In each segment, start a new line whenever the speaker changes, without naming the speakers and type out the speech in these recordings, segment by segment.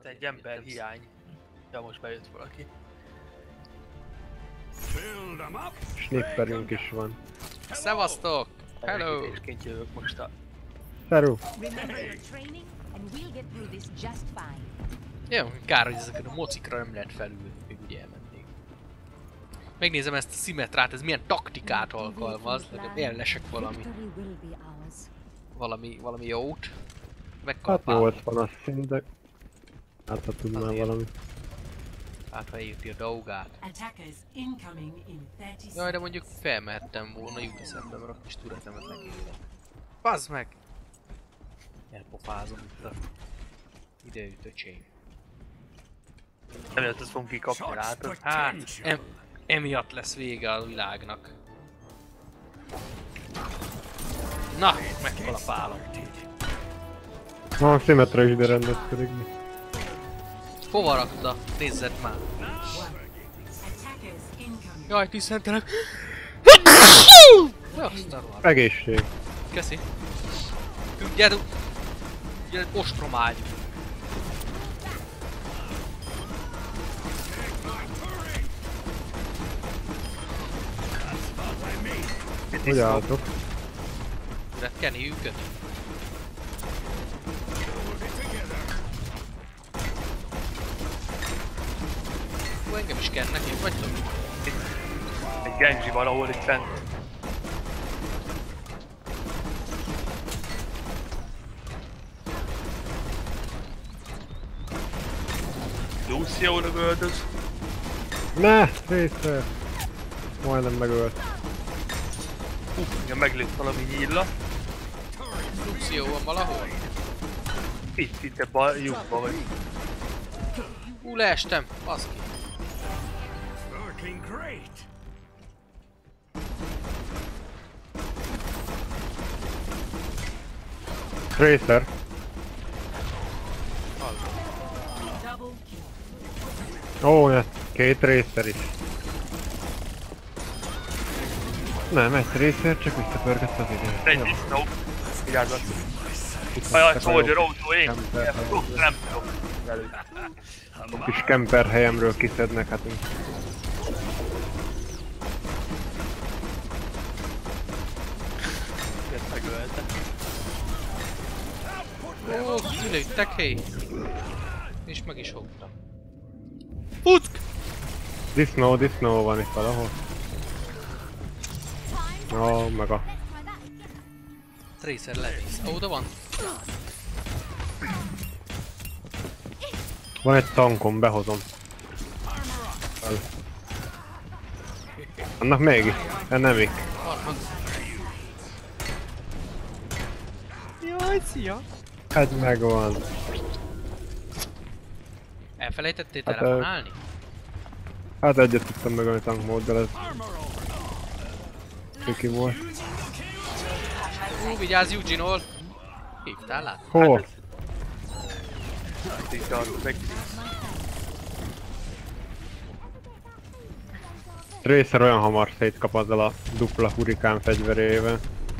Egy ember hiány. Ja, most bejött valaki.
Snipperünk is van.
Szevasztok! Hello!
Elégítésként jövök most a...
Szerú!
Jó, kár, hogy ezeken a mocikra nem lehet felülni, még ugye elmennék. Megnézem ezt a Symmetrát, ez milyen taktikát alkalmaz, legalább ellesek valami jót.
Hát 80 azt hiszem, de... Hát ha tudnám valami.
Hát ha érti a dolgát. Jaj, de mondjuk felmehettem volna, jut eszembe, mert a kis türetemet megélek. Bazd meg! Elpofázom itt a... Idejött öcsém.
Emiatt ezt fogunk kikapni, látod?
Hát, emiatt lesz vége a világnak. Na, megkalapálom.
Na, a Symmetra is ide rendezkedik.
Hova rakd a? Nézzed már. Jaj, tűzszentelek.
Egészség.
Köszi. Gyere, gyere, ostromálj.
Hogy álltok?
Retkeni őket. Hú, engem is kennek, itt vagytok?
Egy Genji valahol itt fent. Lucio-ra öldöz.
Ne! Részre! Majdnem megölt.
Igen, meglőtt valami nyílla.
Lucio van valahol?
Itt ebben a lyukba vagy.
Hú, leestem, baszki.
Tracer. Ó, ne, két Tracer is. Nem, egy Tracer, csak visszapörgött az időt.
Egy disznó. Vigyázzat. Ajaj, Soldier autó, én. Nem tudom.
A kis camper helyemről kiszednek, hát így.
Ezt megölte.
Ó, kilőttek, hé! És meg is fogtam. Fuck!
Disznó van itt valahol. Ó, meg a...
Tracer levész. Ó, oda van?
Van egy tankom, behozom. Annak mégis, ennemik.
Harmad.
Jaj, szia!
Egy megvan.
Elfelejtettél
Hát,
telefonálni?
Hát egyet tudtam megölni tankmóddal, ez... Kiki volt.
Vigyázz, Eugene-ol! Hívtál át?
Hol?
Itt a meg...
Tracer olyan hamar szétkap azzal a dupla hurikán fegyverével.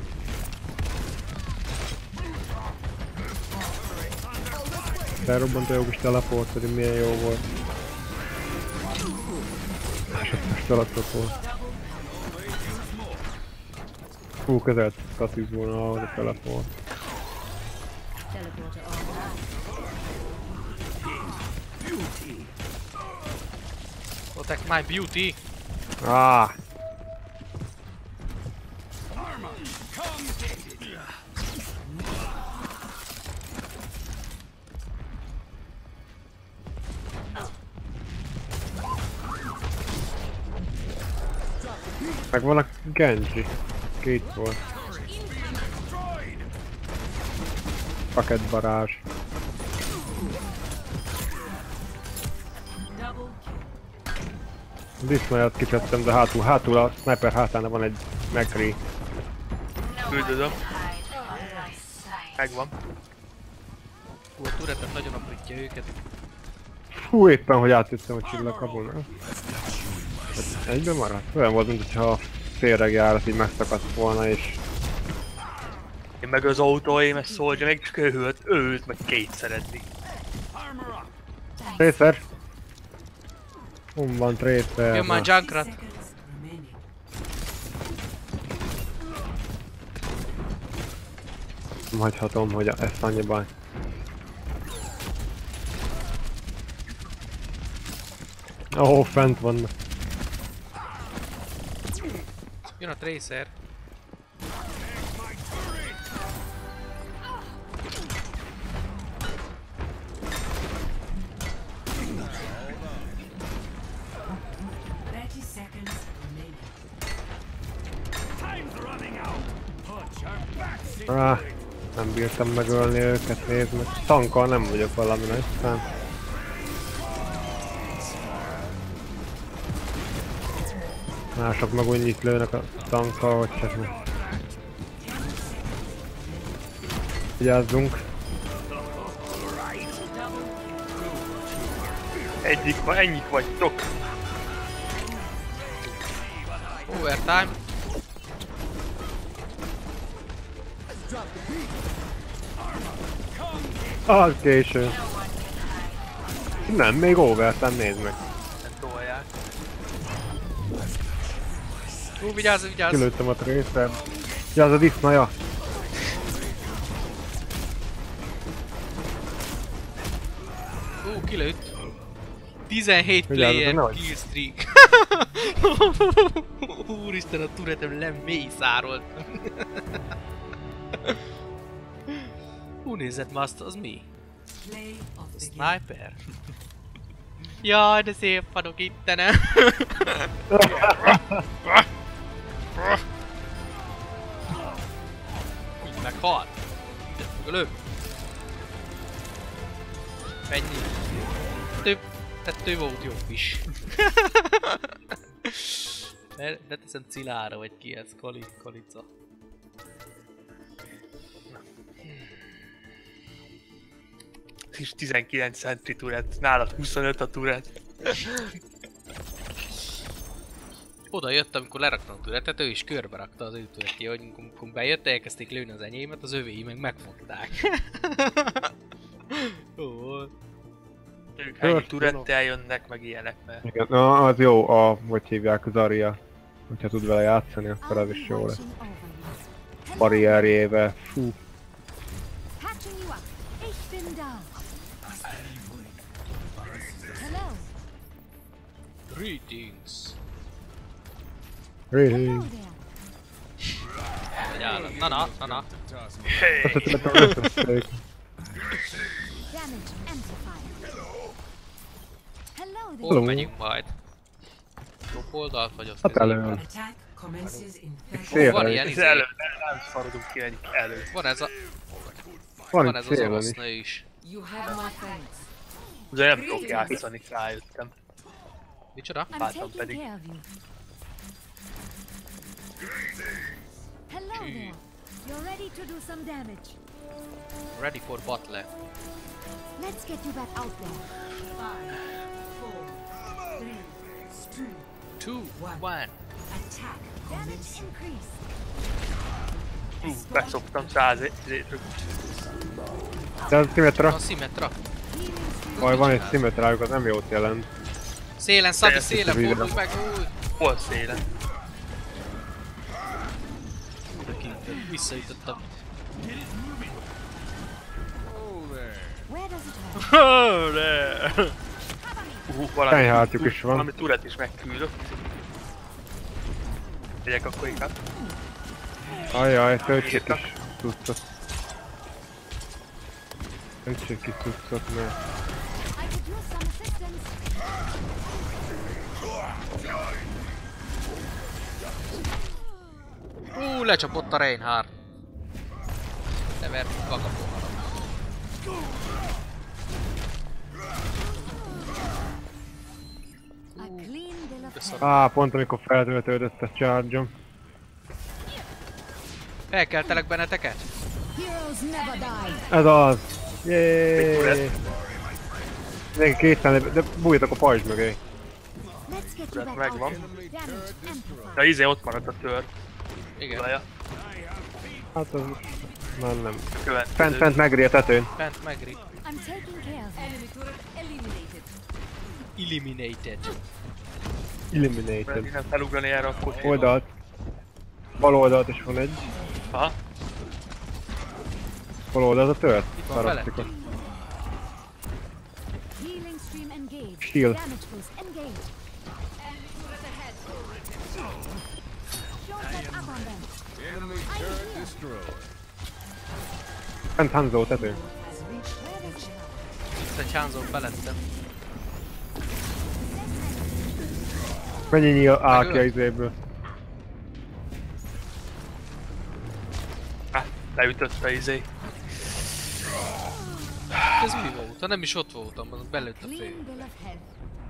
Felrobbant a jogos teleport, pedig milyen jó volt. Másodperc alatt volt. Hú, közel taszít volna ahhoz a teleport.
Protect my beauty!
Ah! Meg van a Genji. Két volt. Paketbarázs. Disznóját kicsesztem, de hátul a sniper hátánál van egy McCree.
Küldözöm. Megvan.
Hú, a turretet nagyon aprítja őket.
Hú, éppen hogy átjöttem a csillagkapun. Egyben maradt? Olyan volt, mintha a félregjárat így megszakadt volna és...
Én meg az autóim, ez Soldier, meg csak őt meg kétszer eddig.
Tracer! Van Tracer.
Jön már Junkrat.
Nem hagyhatom, hogy ezt annyi baj. Ó, fent vannak.
Jön a Tracer.
Nem bírtam megölni őket, nézd meg. Tankkal nem vagyok valami nagy szám. Mások meg úgy nyit lőnek a tankkal, hogy csak meg. Vigyázzunk.
Ennyik vagytok.
Overtime.
Az késő. Nem, még overtime, nézd meg.
Nem tolják.
Vigyázz, vigyázz!
Kilőttem a Tracer. Vigyázz a disznaja!
Kilőtt. 17
Vigyázz,
player
nehogy.
killstreak. Úristen, a turretem lemészárolt. Nézzed már azt, az mi? Sniper? Jaj, de szép vanok ittene. Így meghalt. Lőbb. Ennyi. Tettő volt jobb is. Beteszem Cilára, vagy ki ez? Kalica.
És 19 centi turret, nálad 25 a turret.
Oda jött, amikor leraktam a turretet, ő is körbe rakta az ő turretje, hogy amikor bejött, elkezdték lőni az enyémet, az övéi meg megfogták. Ó.
Ők ennyi turrettel jönnek, meg ilyenek, mert...
Igen, na, az jó, hogy hívják, az Zarya. Hogyha tud vele játszani, akkor az is jó lesz. Barrierjével, fú.
Greetings.
Hey.
Na.
Hey!
Hol megyünk majd? Jobb oldalt vagy azt
Hát elő.
Van ilyen
Ez
izé.
elő, nem szarodunk ki egy elő.
Van ez a...
Van
Van
itt
ez az
szélen is.
orosznő is.
De nem tudok játszani, rájöttem.
Micsoda?
Látom pedig.
Hello there. You're ready to do some damage.
Ready for butler.
Let's get you back out there.
2, 1.
Damage increase.
Beszoptam 100
De az Symmetra.
A Symmetra.
Vagy van egy Symmetrájuk, az nem jót jelent.
Szélen, Szabi, szélen,
Videó.
fordulj meg, úgy!
Hol szélen?
Visszaütöttem.
Where does it hurt?
Valami,
Fenyhártyúk is van.
valami turret is megküldök. Megyek akkor inkább.
Ajjaj, töltsék is cuccot. Töltsék is cuccot, mert...
I could use some assistance.
Lecsapott a Reinhardt. Levert vagaboharat.
A clean bill of health.
Pont amikor feltöltődött a charge-om.
Felkeltelek benneteket?
Heroes never die.
Ez az! Jéééé! Még 200, de bújjatok a pajzs mögé.
Let's get you back out
Megvan.
there. Damage amplified.
De izé ott maradt a tör.
Igen.
Olaja.
Hát az... Már nem.
Következő.
Fent megri a tetőn.
Fent megri.
I'm I'm taking care of enemy turret eliminated.
Eliminated.
Eliminated.
Nem felugrani erre a kocsiba.
Oldalt. Bal oldalt is van egy.
Aha.
Bal oldalt a tört.
Itt van
Haraptikot.
felettünk.
Healing stream engaged.
Heal.
Damage boost engaged. Enemy turret ahead. Don't let up on them.
Enemy turret destroyed.
Fent Hanzo tető.
Where is
Itt egy Hanzo felettem.
Mennyi nyíl áll ki a izéből?
Leütött a izé.
Ez mi volt? Ha nem is ott voltam, az belőtt a
clean
fél.
bill of health.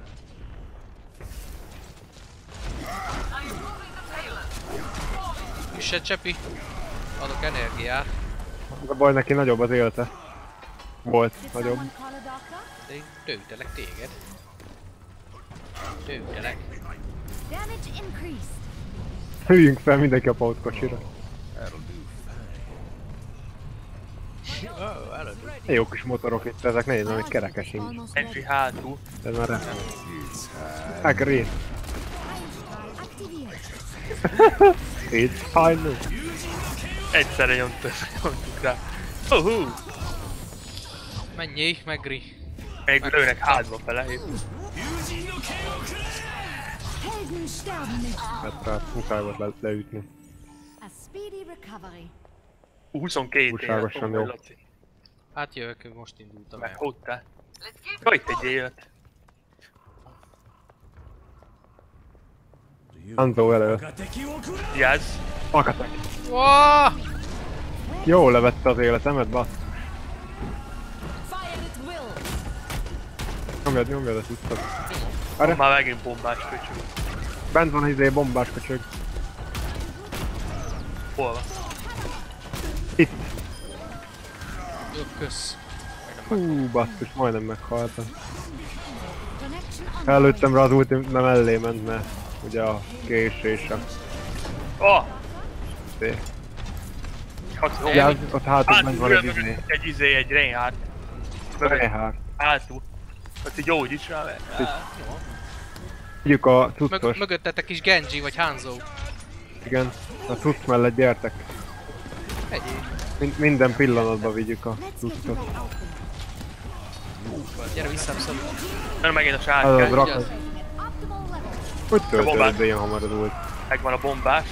Üsse csepi. Adok energiát.
Az a baj, neki nagyobb az élete. Volt
Did
nagyobb.
someone call a doctor?
De én tőtelek téged. Tőtelek.
Damage increased.
Hüljünk fel mindenki a pótkocsira.
Oh, előtt.
Jó kis motorok itt, ezek nézem, hogy kerekesink.
Almost
Entry
ready.
hátul.
Ez már rá. Agree.
Activate.
It's final.
Egyszerre nyomtuk rá.
Menjél, megri.
Még lőnek hátba fele.
Helden sterben nicht.
Hát rá muszáj volt leütni.
A speedy recovery.
22
Túlságosan jó.
Hát jövök, most indultam el.
Meghódtál. Jó, itt egy élet.
Hanzo elő.
Vigyázz.
Akatek.
Wow!
Jó levette az életemet, bassz.
Fire at will.
Nyomjad, ezt vissza.
Van már megint bombás köcsög.
Bent van izé bombás köcsög.
Hol van?
Itt.
Jó, kösz.
Hú, basszus, majdnem meghaltam.
Connection on.
Előttem rá az ulti, nem mellé ment, mert ugye a késés a...
Oh!
Szé.
Ja,
Ja, ott hátul bent van egy izé.
egy izé, egy Reinhardt. Mögött,
Reinhardt.
hátul. Ott így jó, hogy is rá.
Vigyük a cuccos.
Mögöttetek is Genji vagy Hanzo.
Igen. A cucc mellett gyertek.
Egyéb.
Minden pillanatban vigyük a
Let's get
cuccot.
you open.
Gyere vissza, szó.
Nem megint a
Az
sárkány.
rak.
Vigyázz.
Optimal level.
Hogy
bombát.
töltődött ilyen hamar az ult?
Megvan a bombás.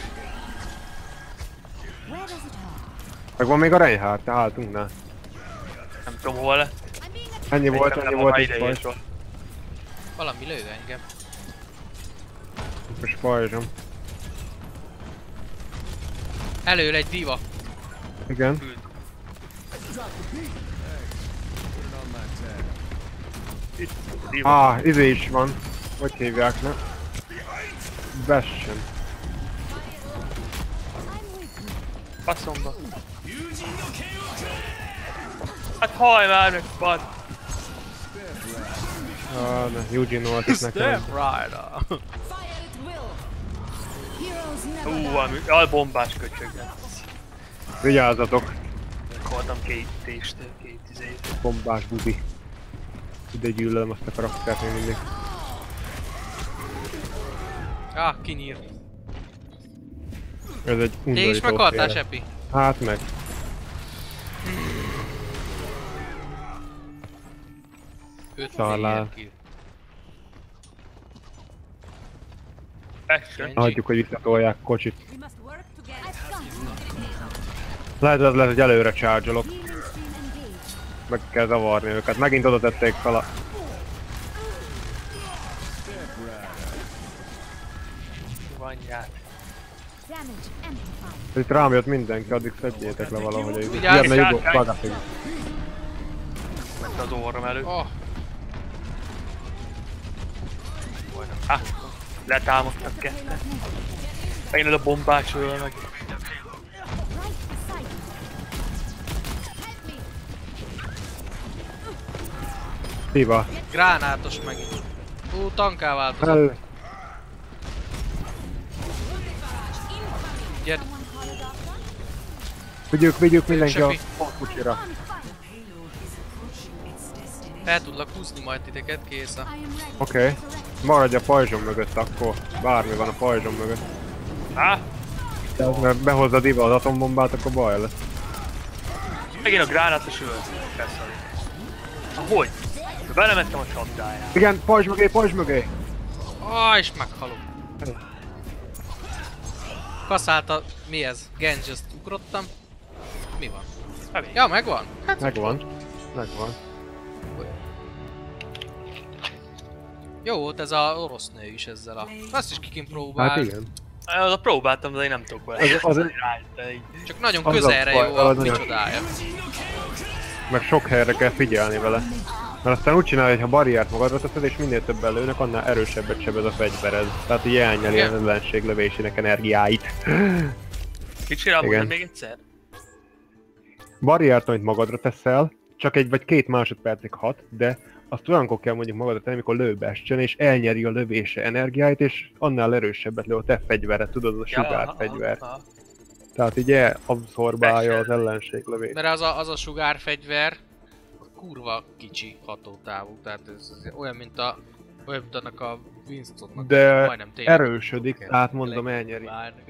Where does it hurt?
Meg van még a Reinhardt, te hátunknál.
Nem tudom hol lett.
I'm being attacked.
Ennyi volt,
Nem
ennyi
van
volt
már
itt
ideje
fajs.
is van.
Valami lő engem.
Most fajzsom.
Elől egy diva.
Igen.
Itt, diva.
Izé is van. Hogy hívják, ne? Bastion.
Faszomba. Hát hajj már meg, bad.
De Eugene volt itt nekem.
Rider.
Fire at will. Heroes never die.
Valami albombás köcsög.
Vigyázzatok,
Voltam két tést, két izét.
bombás bubi. Ide gyűlölöm azt a karaktert még mindig.
Kinyír.
Ez egy
Te is
undorító
meghaltál,
féle.
Sepi?
Hát meg. Szalál.
Action.
Hagyjuk, hogy visszatolják kocsit.
We must work together. I've got
Lehet, az lesz, hogy előre charge-olok.
healing stream engaged.
Meg kell zavarni őket. Megint oda tették fel a...
Anyját.
Damage amplified.
Itt rám jött mindenki, addig szedjétek le valahogy a
Vigyázz,
Ilyen a
sárkány!
Bagatig.
Ment az orrom előtt.
Oh,
Letámadtak ketten. Megint ez a bombás öl meg.
Right beside you. Help me.
Diva.
gránátos megint. Tanká változott.
El...
Gyere,
Someone call a doctor?
Vigyük mindenki a
Sepi.
kucsira.
On fire.
Fel tudlak húzni majd titeket, kész a...
I am ready.
Oké. Maradj a pajzsom mögött akkor. Bármi van a pajzsom mögött.
Há?
Mert behozzad ide az atombombát, akkor baj lesz.
Megint a gránátos ölt. Hogy? Belemettem a csapdáját.
Igen, pajzs mögé, pajzs mögé!
És meghalok. Kaszált a... Mi ez? Genji, azt ugrottam. Mi van? Ja, megvan? Hát
Megvan. Megvan.
jó volt ez a orosz nő is ezzel a... Azt is kikin próbál.
Hát igen.
Az próbáltam, de én nem tudok vele.
Csak nagyon
Az
közelre
a baj,
jó a
az nagyon-
micsodája.
Meg sok helyre kell figyelni vele. Mert aztán úgy csinálja, hogy ha barriert magadra teszed és minél többen lőnek, annál erősebbet sebez a fegyvered. Tehát így elnyeli az ellenség lövésének energiáit.
Mit csinál
Igen.
még egyszer?
Barriert, amit magadra teszel, csak egy vagy 2 másodpercig hat, de azt olyankor kell mondjuk magadra tenni, amikor lőbestjen, és elnyeri a lövése energiáit, és annál erősebbet lő a te fegyvered, tudod, az a sugárfegyver. Tehát így abszorbálja az ellenség lövést.
Mert az a sugárfegyver kurva kicsi hatótávú, tehát ez olyan, mint annak a Winstonnak.
De
majdnem tényleg
erősödik,
kell
tehát mondom elnyeri.
várni.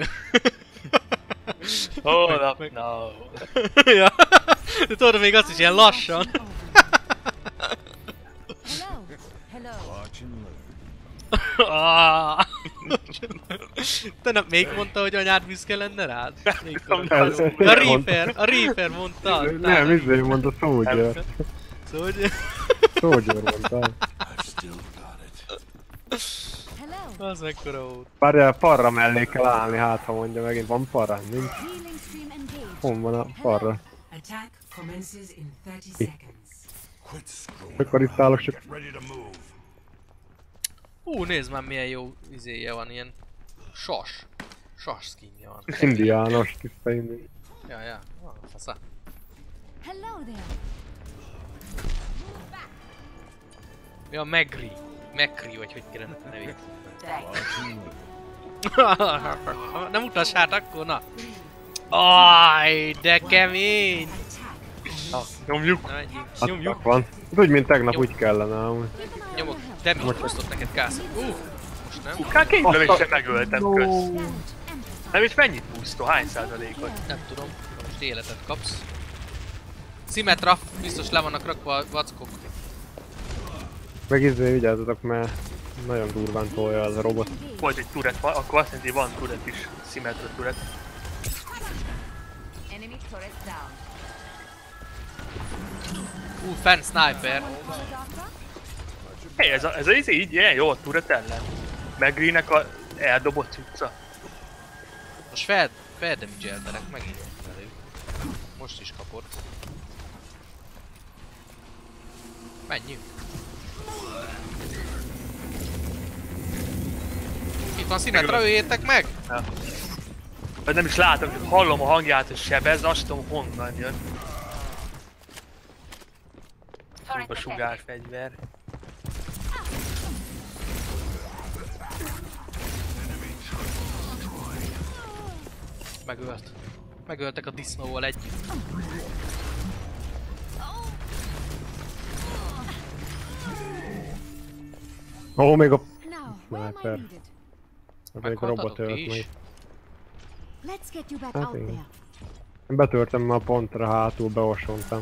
Hold up, no.
Ja, de tudod, még azt is ilyen lassan.
Hello. Hello.
Watch and learn.
Te még mondta, hogy anyád büszke lenne rád? Még
Ez-
a Reaper mondta.
Nem, izé mondta Soldier.
Szóval, hogy...
Soldier mondta.
Hello.
Az mekkora volt.
Várjál, parra mellé kell állni, hát ha mondja megint, van parra? Nincs.
Healing stream engaged.
Hon van a parra?
Attack commences in 30 seconds.
Akkor itt állok csak.
Nézd már milyen jó izéje van, ilyen sas skinja van.
Indiános, tiszta indi.
Ja, fasza.
Hello there.
Ja, Megri, vagy hogy kellene a nevét. Nem utass hát akkor, na. Aj, de kemény!
Nyomjuk.
Na, menjünk,
Hát
nyomjuk.
van. Ez úgy, mint tegnap
Jó.
úgy kellene amúgy.
Nyomok, de mit hoztott neked Kász? Most nem?
Hát 2 lövéssel megöltem, kösz.
Stand empty.
Nem is mennyit pusztó? Hány százalékot?
Nem tudom, most életet kapsz. Symmetra, biztos le vannak rakva a vackok.
Meg izé vigyázzatok, mert nagyon durván tolja az a robot.
Volt egy turret, akkor azt jelenti, van turret is. Symmetra turret.
Enemy turret down.
Fenn sniper.
Hey, ez a izé így ilyen jó a turret ellen. Megrinek a eldobott cucca.
Most feldamage-eltelek megint velük. Most is kapott. Menjünk. Itt van Symmetra, öljétek meg!
Vagy nem is látom, csak hallom a hangját, és sebez, azt tudom honnan jön. A sugárfegyver.
Megölt. Megöltek a disznóval együtt.
Ó, még a...
Now, where am I
Sniper.
needed?
Még a robot ölt meg.
Let's get you back
Hát
out
igen.
there.
Én betörtem már pontra hátul, beosontam.
I'm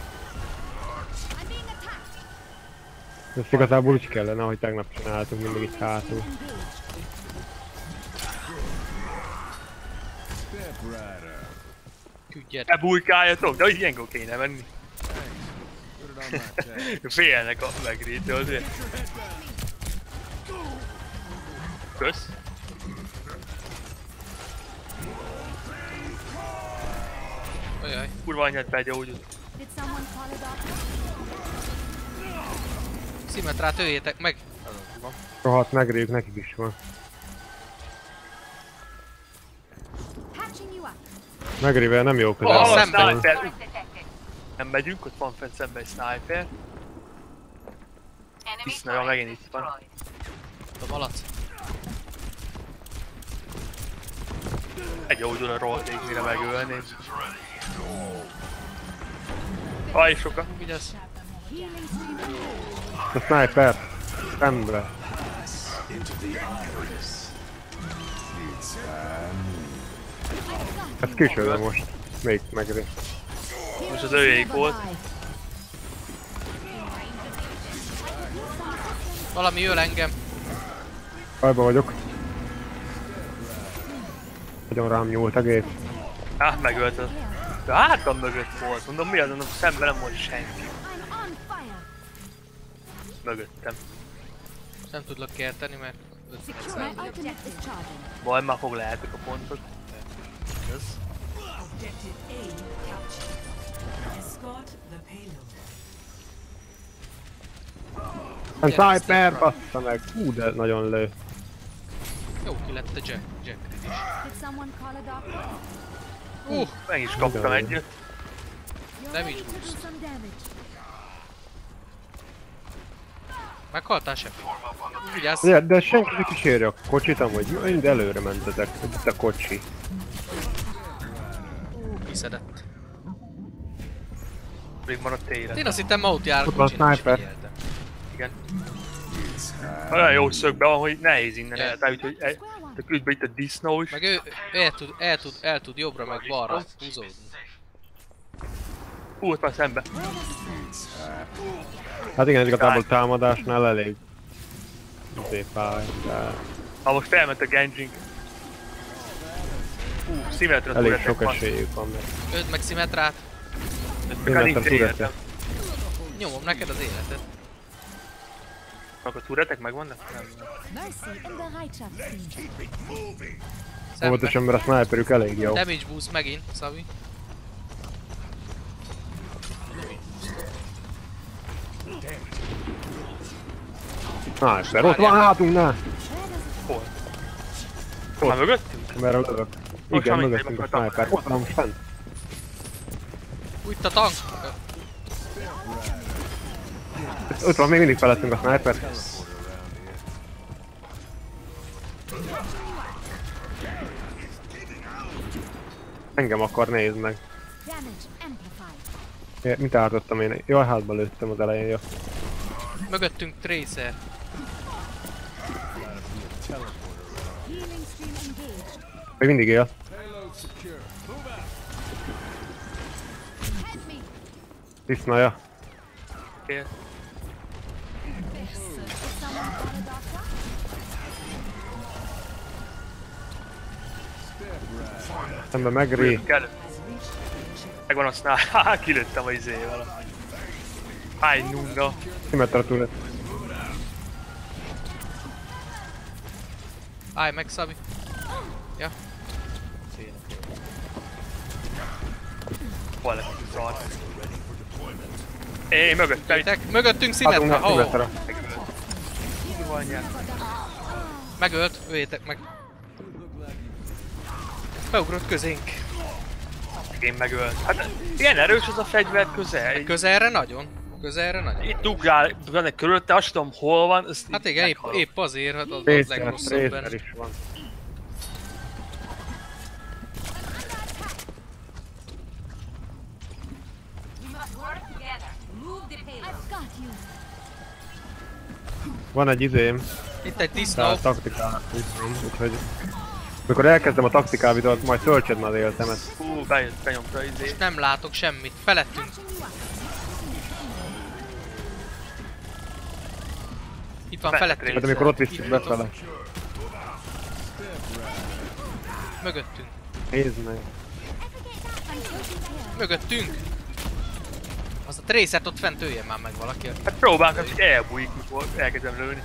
being attacked.
Ezt igazából úgy kellene, ahogy tegnap csináltunk, mindig itt hátul.
Engaged.
Step right up.
Küldjet.
Ne bújkáljatok, de ilyenkor kéne menni.
Put it on my tab.
Félnek a Megritől azért. Kösz.
Ajaj.
Kurva anyát begyógyult.
Did someone call a doctor?
Symmetrát öljétek meg! Azon van.
Rohadt megréjük, nekik is van.
Patching you up.
Megrével nem jó közel.
Oh,
van.
szemben.
Sniper. Nem megyünk, ott van fent szemben egy sniper. Disznaja megint itt van.
A malac.
Begyógyul a rollék, mire megölni. Aj, soka.
Vigyázz.
Healing stream engaged.
A sniper. Szembe. Ez kicsoda most. Még megri.
Most az övéik volt.
Valami öl engem.
Bajba vagyok. Nagyon rám nyúlt egész.
Hát megölted. De hátam mögött volt. Mondom mi az, mondom szemben nem volt senki.
I'm on fire.
Mögöttem.
Nem tudlak kérteni, mert
My ultimate is charging.
Baj, már fog lehetek a pontot. Ez.
Objective A captured. Escort the payload.
A sniper bassza meg. Hú, de nagyon lő.
Jó, ki lett a Jack is.
Did someone call a doctor?
Meg is kaptam egyet.
You're
Damage
ready to do
boost.
some damage.
Meghaltál se? Vigyázz!
De senki ne kísérje a kocsit, amúgy mind előre mentetek. Itt a kocsi.
Kiszedett.
Még maradt élet.
Én azt hittem ma ott jár a
Ott van
kocsin, és
sniper.
figyeltem.
Igen. Olyan jó szögbe van, hogy nehéz innen
Ja.
eltállni, úgyhogy tök ügybe itt a disznó is.
Meg ő el tud jobbra meg balra húzódni.
Hú, ott van szembe.
Hát igen, igazából támadásnál elég. Fáj, de
Ha most felment a Genjink. Szimetra
elég
turetek
sok
van.
esélyük van.
Öld meg Szimetrát.
Meg nincs
Szimetra
életem.
turete.
Nyomom neked az életet.
Akkor a turetek megvannak? Nem.
Mercy in Bereitschaft ziehen.
Szembe.
Óvatosan, mert a sniperük elég jó.
Damage boost megint, Szabi.
Sniper, ott van hátunknál!
Hol? Már mögöttünk?
Merre lövök?
Most
Igen,
már
mögöttünk a
mindegy,
sniper. Ott van most fent.
Úgy a tank!
Ott van még mindig felettünk a sniper. Engem akar, nézd meg.
Damage amplified.
Mit ártottam én? Jaj, hátba lőttem az elején, jó.
Mögöttünk Tracer.
Healing stream engaged.
Még mindig él.
Help me.
Tisztnaja.
Oké.
Did someone call a doctor?
Szembe megri.
Kell. Megvan a snál. Haha, kilőttem a izével. Háj, nunga.
Szimetra turret.
Állj meg, Szabi. Ja.
Hol lesz a szar? Én mögöttem itt.
Mögöttünk Szimetra.
Hátunknál
Oh.
Szimetra.
Ki van nyert?
Megölt, öljétek meg. Beugrott közénk.
Én megölt. Hát ilyen erős az a fegyver közel.
Közelre nagyon. Közelre nagyon.
Itt ugrál, ugrálnak körülötte, azt tudom hol van. Azt
Hát
így
igen,
meghalok.
épp azért, hát az
Tracer,
legrosszabb
Tracer
benne.
is van.
We must work together. Move the payload. I've got you.
Van egy izém,
Itt egy disznó.
tehát taktikál, úgyhogy... Mikor elkezdem a taktikál videót, majd töltsed már az életemet.
Hú, benyomta az izé.
Nem látok semmit. Felettünk.
Catching you up.
Itt van
Fe-
felettünk.
Hát amikor ott visszük befele.
Mögöttünk.
Nézd meg.
I'm taking care.
Mögöttünk. Az a Tracert ott fent öljen már meg valaki.
Hát próbálkozom, hogy elbújik, mikor elkezdem lőni.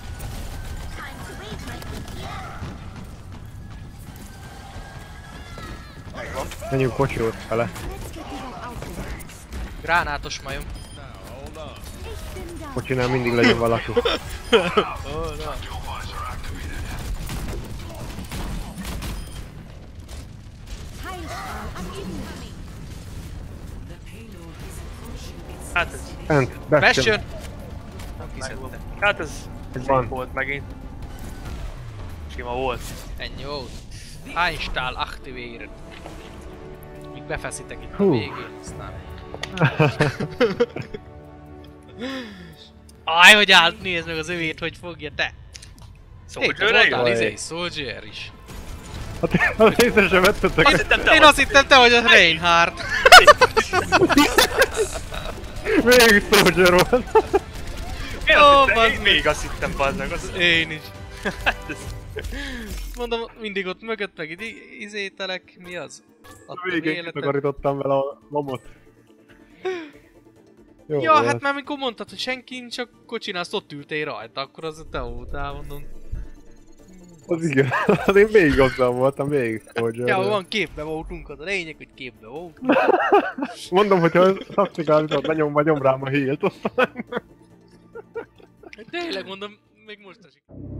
Menjünk kocsihoz fele.
Let's get you that outfit.
Gránátos majom.
Ich bin da.
Kocsinál mindig legyen valaki.
Heilstrahl aktiviert.
The payload is approaching its
Hát ez,
Fent, Bastion.
Bastion!
megvan. Hát ez
Van.
szép volt megint. Sima volt.
Ennyi volt. Heilstrahl aktiviert. Míg befeszitek itt a
Hú.
végén, aztán... Aj, hogy állt, nézd meg az övét, hogy fogja te!
Soldier-re
voltál
jön?
izé, Soldier is.
Hát észre sem vettetek.
Azt hittem te
Én
vagy.
azt hittem te vagy a Reinhardt.
Végig Soldier volt.
Én
Ó,
azt hittem,
bazd
én
meg.
még azt hittem, bazdmeg.
Én is. Mondom, mindig ott mögött meg izételek, mi az? Adtam
Végig
életet.
kitakarítottam vele a lomot. Jó
Ja,
volt.
hát már amikor mondtad, hogy senki nincs a kocsin, azt ott ültél rajta, akkor az a te voltál, mondom.
Az igen. Hát én végig azzal voltam, végig Soldier.
Ja, van, képbe voltunk, az a lényeg, hogy képbe voltunk.
Mondom, hogyha taktikálítod, lenyom rám a hílt.
Tényleg mondom, még most esik.